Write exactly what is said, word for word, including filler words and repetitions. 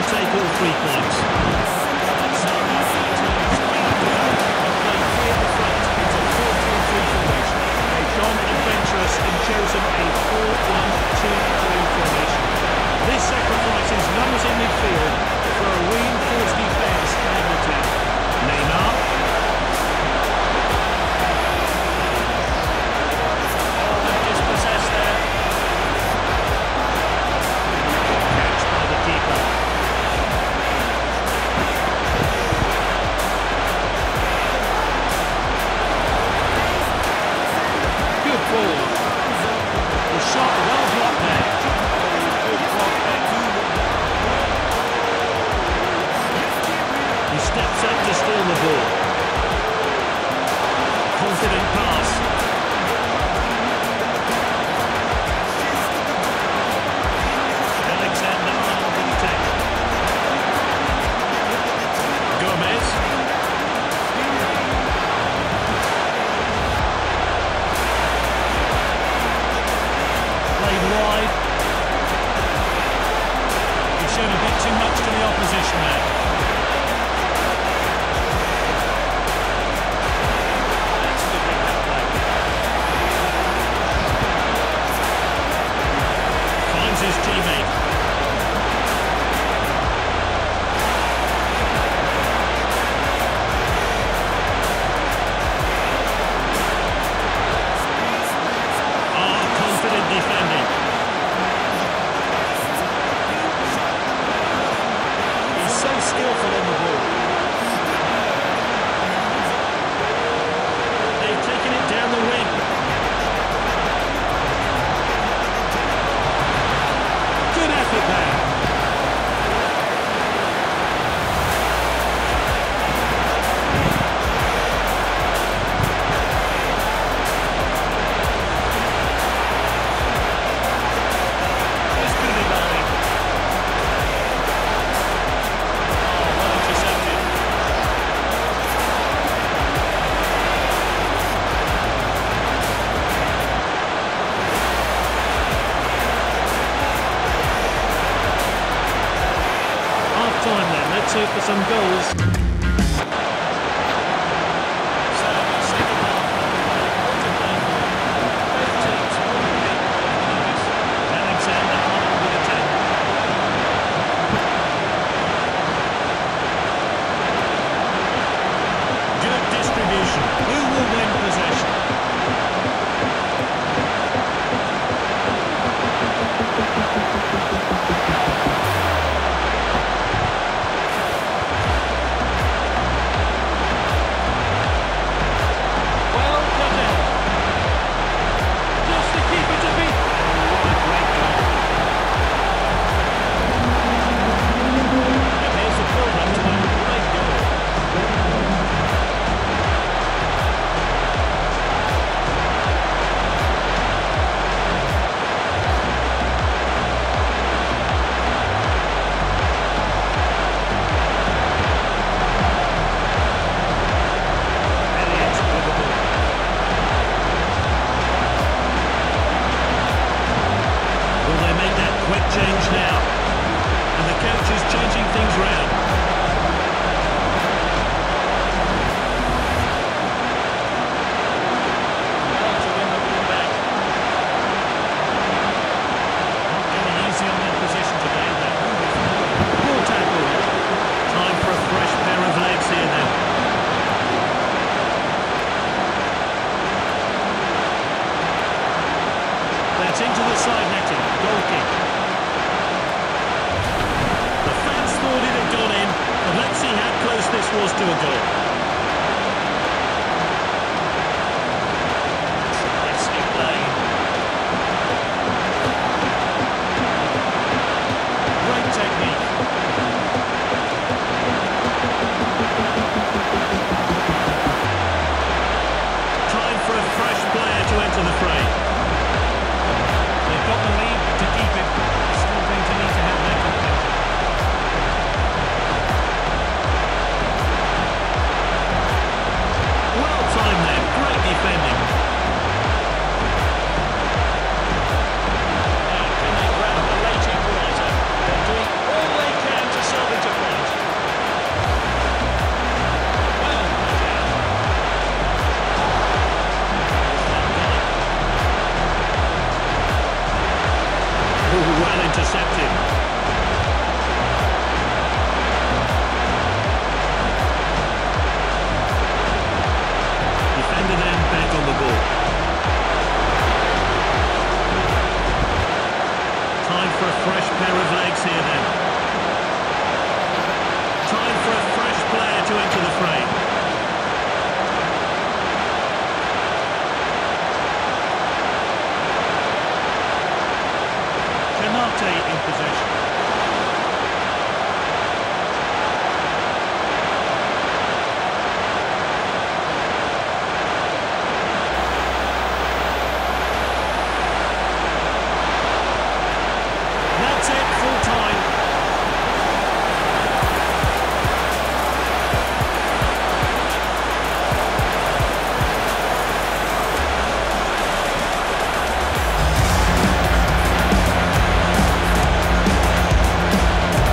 take all three points. They've gone adventurous and chosen a four one two three formation. This sacrifices numbers in midfield for a reinforced defence at the attack. Neymar. Oh, they're dispossessed there. Catch by the keeper. Good ball. The shot well blocked there. Good block there. He steps up to steal the ball. Confident pass. Alexander-Arnold with the take. Gomez. Played wide. He's shown a bit too much to the opposition there. That's a good big play. Finds his teammate. Ah, confident defending. He's so skillful on the ball. They've taken it down the wing. Good effort there. This could be mine. Oh, well intercepted. Half time then, let's hope for some goals. So, second half underway. What a game. Both teams already beat Alexander-Arnold with a take. Good distribution. Who will win possession? Well cut out. Just the keeper to beat. What a great goal. And here's the build-up to that great goal. Elliott with the ball. Will they make that quick change now? And the coach is changing things round. Well, to win the ball back. Not really easy on that position today. That move is good. Poor tackle. Time for a fresh pair of legs here now. That's into the side netting. Goal kick. The fans thought it had gone in, but let's see how close this was to a goal.